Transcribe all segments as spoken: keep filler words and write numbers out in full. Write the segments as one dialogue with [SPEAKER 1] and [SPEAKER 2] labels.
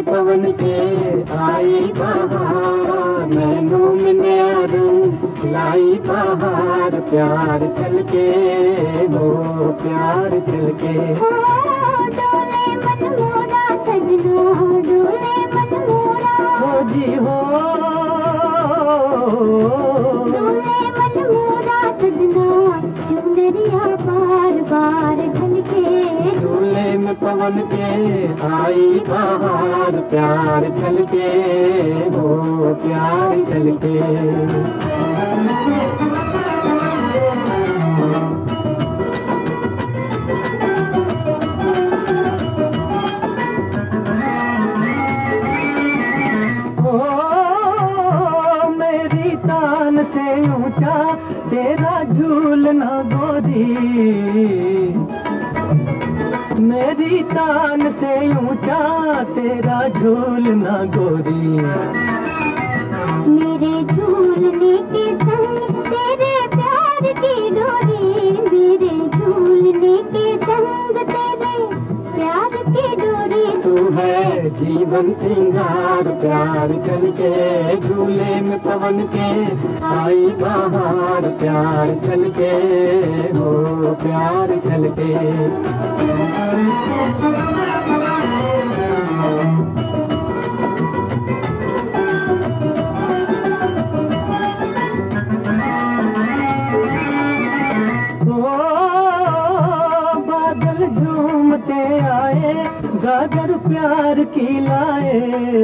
[SPEAKER 1] में पवन के आई बहार, नैनों में नया रंग लाई बहार, प्यार चल के हो प्यार चल के।
[SPEAKER 2] डोले मन मोरा सजना, डोले मन मोरा
[SPEAKER 1] हो जी हो,
[SPEAKER 2] डोले मन मोरा सजना, चुनरिया बार बार ढलके।
[SPEAKER 1] झूले में पवन के आई बहार, प्यार चल के हो प्यार चल के। से ऊंचा तेरा झूलना गोरी, मेरी तान से ऊंचा तेरा झूलना गोरी।
[SPEAKER 2] मेरे झूलने के संग तेरे प्यार की डोरी, मेरे झूलने के संग तेरे प्यार की डोरी।
[SPEAKER 1] तू है जीवन सिंगार, प्यार चल के झूले में पवन के आई बहार, प्यार चल के हो प्यार चल के। बादल झूमते आए गागर प्यार की लाए,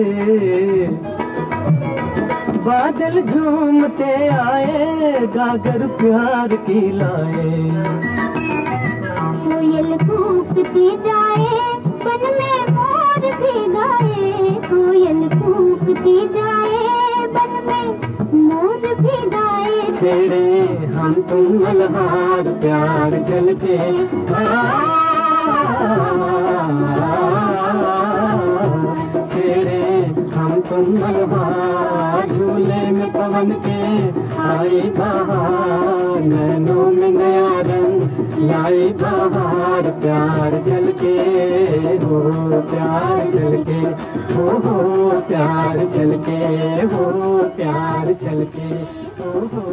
[SPEAKER 1] बादल झूमते आए गागर प्यार की लाए।
[SPEAKER 2] कोयल कूकती जाए वन में मोर भी गाए, कोयल कूकती जाए वन में मोर भी गाए।
[SPEAKER 1] छेड़े हम तुम मल्हार, प्यार चल के छेड़े हम तुम मल्हार, झूले में पवन के आई बहार, नैनों में नया रंग लाई बहार, प्यार चल के हो प्यार चल के हो हो प्यार चल के हो प्यार चल के हो हो।